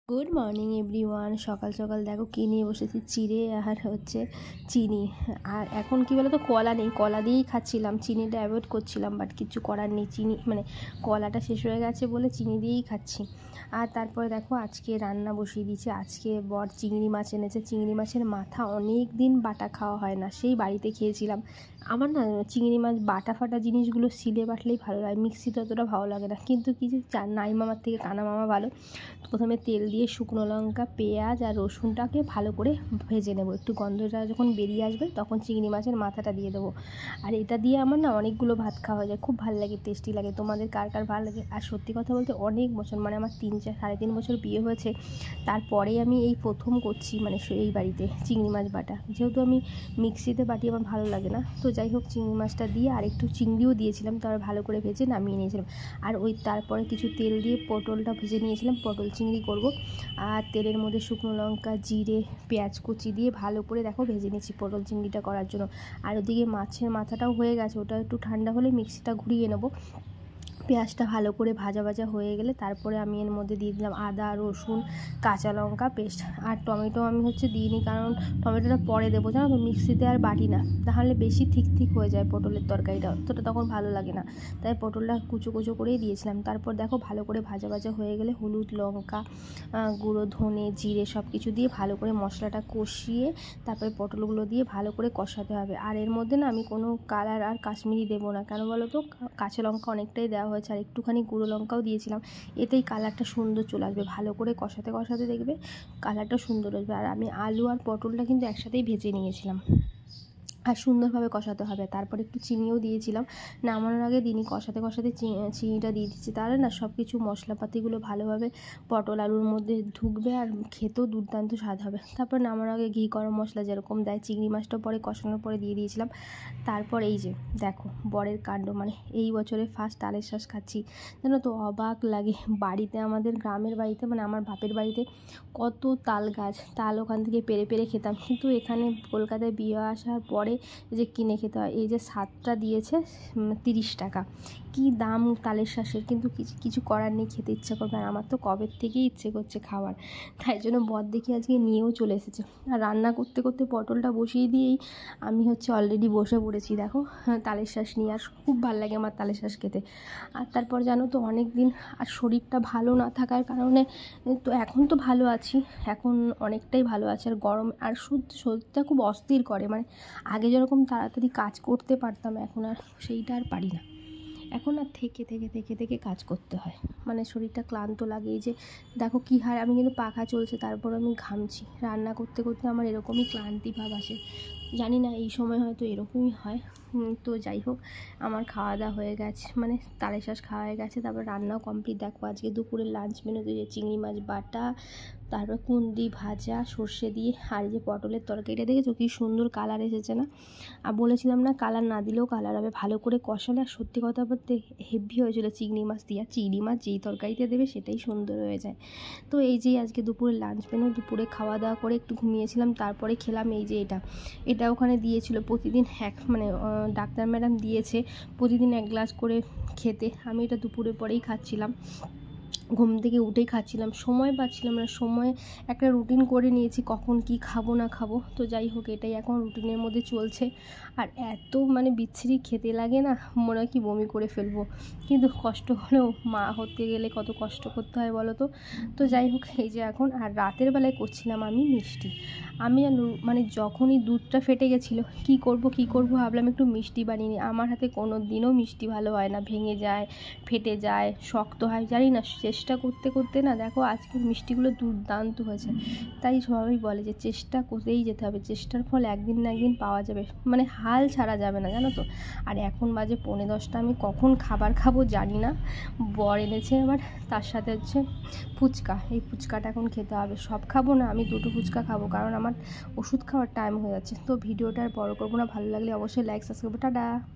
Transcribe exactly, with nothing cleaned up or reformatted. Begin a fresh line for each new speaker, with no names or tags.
Good morning everyone. সকাল সকাল দেখো কী নিয়ে বসেছি, চিড়ে আর হচ্ছে চিনি। আর এখন কী বলো তো, কলা নেই, কলা দিয়েই খাচ্ছিলাম, চিনিটা অ্যাভয়েড করছিলাম, বাট কিছু করার নেই, চিনি মানে কলাটা শেষ হয়ে গেছে বলে চিনি দিয়েই খাচ্ছি। আর তারপরে দেখো আজকে রান্না বসিয়ে দিয়েছি। আজকে বর চিংড়ি মাছ এনেছে, চিংড়ি মাছের মাথা অনেক দিন বাটা খাওয়া হয় না, সেই বাড়িতে খেয়েছিলাম। আমার না চিংড়ি মাছ বাটা ফাটা জিনিসগুলো সিলে বাটলেই ভালো লাগে, মিক্সিতে অতটা ভালো লাগে না। কিন্তু কিছু নাই মামার থেকে কানা মামা ভালো। প্রথমে তেল দিয়ে শুকনো লঙ্কা, পেঁয়াজ আর রসুনটাকে ভালো করে ভেজে নেব, একটু গন্ধটা যখন বেরিয়ে আসবে তখন চিংড়ি মাছের মাথাটা দিয়ে দেবো। আর এটা দিয়ে আমার না অনেকগুলো ভাত খাওয়া যায়, খুব ভালো লাগে, টেস্টি লাগে। তোমাদের কার কার ভালো লাগে? আর সত্যি কথা বলতে অনেক বছর, মানে আমার তিন চার সাড়ে তিন বছর বিয়ে হয়েছে, তারপরেই আমি এই প্রথম করছি মানে এই বাড়িতে চিংড়ি মাছ বাটা। যেহেতু আমি মিক্সিতে বাটি আমার ভালো লাগে না, তো যাই হোক চিংড়ি মাছটা দিয়ে আর একটু চিংড়িও দিয়েছিলাম, তারপর ভালো করে ভেজে নামিয়ে নিয়েছিলাম। আর ওই তারপরে কিছু তেল দিয়ে পটলটা ভেজে নিয়েছিলাম, পটল চিংড়ি করব। আর তেলের মধ্যে শুকনো লঙ্কা, জিরে, পেঁয়াজ কুচি দিয়ে ভালো করে দেখো ভেজে নিয়েছি পটল চিংড়িটা করার জন্য। আর ওদিকে মাছের মাথাটাও হয়ে গেছে, ওটা একটু ঠান্ডা হলে মিক্সিটা ঘুরিয়ে নেবো। পেঁয়াজটা ভালো করে ভাজা ভাজা হয়ে গেলে তারপরে আমি এর মধ্যে দিয়ে দিলাম আদা, রসুন, কাঁচা লঙ্কা পেস্ট। আর টমেটো আমি হচ্ছে দিইনি, কারণ টমেটোটা পরে দেবো, জানো তো, মিক্সিতে আর বাটি না, তাহলে বেশি থিক থিক হয়ে যায় পটলের তরকারিটা, অতটা তখন ভালো লাগে না, তাই পটলটা কুচো কুচো করেই দিয়েছিলাম। তারপর দেখো ভালো করে ভাজা ভাজা হয়ে গেলে হলুদ, লঙ্কা গুঁড়ো, ধনে, জিরে সব কিছু দিয়ে ভালো করে মশলাটা কষিয়ে তারপরে পটলগুলো দিয়ে ভালো করে কষাতে হবে। আর এর মধ্যে না আমি কোনো কালার আর কাশ্মীরি দেবো না, কেন বলো তো, কাঁচা লঙ্কা অনেকটাই দেওয়া হয়েছে আর একটুখানি গুঁড়ো লঙ্কাও দিয়েছিলাম, এতেই কালারটা সুন্দর চলে আসবে। ভালো করে কষাতে কষাতে দেখবে কালারটা সুন্দর আসবে। আর আমি আলু আর পটলটা কিন্তু একসাথেই ভেজে নিয়েছিলাম, আর সুন্দরভাবে কষাতে হবে। তারপর একটু চিনিও দিয়েছিলাম, নামানোর আগে দিনই কষাতে কষাতে চিনিটা দিয়ে দিচ্ছি, তাহলে না সব কিছু মশলাপাতিগুলো ভালোভাবে পটল আলুর মধ্যে ঢুকবে আর খেতেও দুর্দান্ত স্বাদ হবে। তারপর নামানোর আগে ঘি, গরম মশলা যেরকম দেয়, চিংড়ি মাছটা পরে কষানোর পরে দিয়ে দিয়েছিলাম। তারপর এই যে দেখো বরের কাণ্ড, মানে এই বছরে ফার্স্ট তালের শ্বাস খাচ্ছি, জানো তো, অবাক লাগে। বাড়িতে আমাদের গ্রামের বাড়িতে মানে আমার বাপের বাড়িতে কত তাল গাছ, তাল ওখান থেকে পেরে পেরে খেতাম, কিন্তু এখানে কলকাতায় বিয়ে আসার পরে যে কিনে খেতে হয়। এই যে সাতটা দিয়েছে তিরিশ টাকা, কি দাম তালের শ্বাসের, কিন্তু কিছু কিছু করার নেই, খেতে ইচ্ছা করবে। আর আমার তো কবের থেকেই ইচ্ছে করছে খাওয়ার, তাই জন্য বর দেখি আজকে নিয়েও চলে এসেছে। আর রান্না করতে করতে পটলটা বসিয়ে দিয়েই আমি হচ্ছে অলরেডি বসে পড়েছি দেখো তালের শ্বাস নিয়ে। আর খুব ভালো লাগে আমার তালের শ্বাস খেতে। আর তারপর জানো তো অনেক দিন আর শরীরটা ভালো না থাকার কারণে, তো এখন তো ভালো আছি, এখন অনেকটাই ভালো আছে। আর গরম আর শুদ্ধ শরীরটা খুব অস্থির করে, মানে আগে যেরকম তাড়াতাড়ি কাজ করতে পারতাম, এখন আর সেইটা আর পারি না। এখন আর থেকে থেকে থেকে থেকে কাজ করতে হয়, মানে শরীরটা ক্লান্ত লাগে। এই যে দেখো কী হার, আমি কিন্তু পাখা চলছে তারপর আমি ঘামছি, রান্না করতে করতে আমার এরকমই ক্লান্তি ভাব আসে, জানি না এই সময় হয়তো এরকমই হয়। তো যাই হোক আমার খাওয়া দাওয়া হয়ে গেছে, মানে তালের শ্বাস খাওয়া হয়ে গেছে, তারপর রান্নাও কমপ্লিট। দেখো আজকে দুপুরের লাঞ্চ মেনুতে যে চিংড়ি মাছ বাটা, তারপর কুঁদরি ভাজা সর্ষে দিয়ে, আর এই যে পটলের তরকারিটা দেখেছো কী সুন্দর কালার এসেছে না? আর বলেছিলাম না কালার না দিলেও কালার হবে, ভালো করে কষালে। আর সত্যি কথা বলতে হেভি হয়েছিল চিংড়ি মাছ দিয়ে, আর চিংড়ি মাছ যেই তরকারিতে দেবে সেটাই সুন্দর হয়ে যায়। তো এই যে আজকে দুপুরের লাঞ্চ মেনু, দুপুরে খাওয়া দাওয়া করে একটু ঘুমিয়েছিলাম, তারপরে খেলাম এই যে এটা এটা ওখানে দিয়েছিল প্রতিদিন এক, মানে ডাক্তার ম্যাডাম দিয়েছে প্রতিদিন এক গ্লাস করে খেতে, আমি এটা দুপুরে পরেই খাচ্ছিলাম, ঘুম থেকে উঠেই খাচ্ছিলাম, সময় পাচ্ছিলাম না। সময় একটা রুটিন করে নিয়েছি কখন কি খাবো না খাবো, তো যাই হোক এটাই এখন রুটিনের মধ্যে চলছে। আর এত মানে বিচ্ছিরি খেতে লাগে না, মনে হয় কি বমি করে ফেলবো, কিন্তু কষ্ট হলেও মা হতে গেলে কত কষ্ট করতে হয় বলো তো। তো যাই হোক এই যে এখন, আর রাতের বেলায় করছিলাম আমি মিষ্টি। আমি মানে যখনই দুধটা ফেটে গেছিলো কি করব কি করব ভাবলাম একটু মিষ্টি বানিয়ে নিই। আমার হাতে কোনো দিনও মিষ্টি ভালো হয় না, ভেঙে যায়, ফেটে যায়, শক্ত হয়, জানি না, চেষ্টা করতে করতে না দেখো আজকের মিষ্টিগুলো দুর্দান্ত হয়েছে। তাই সবাই বলে যে চেষ্টা করেই যেতে হবে, চেষ্টার ফল একদিন না একদিন পাওয়া যাবে, মানে হাল ছাড়া যাবে না, জানো তো। আর এখন বাজে পৌনে দশটা, আমি কখন খাবার খাবো জানি না। বর এনেছে আবার, তার সাথে হচ্ছে ফুচকা, এই ফুচকাটা এখন খেতে হবে। সব খাবো না, আমি দুটো ফুচকা খাবো, কারণ আমার ওষুধ খাওয়ার টাইম হয়ে যাচ্ছে। তো ভিডিওটা আর বড় করবো না, ভালো লাগলে অবশ্যই লাইক সাবস্ক্রাইব, টাটা।